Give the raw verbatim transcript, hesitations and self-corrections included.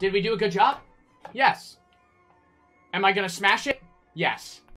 Did we do a good job? Yes. Am I gonna smash it? Yes.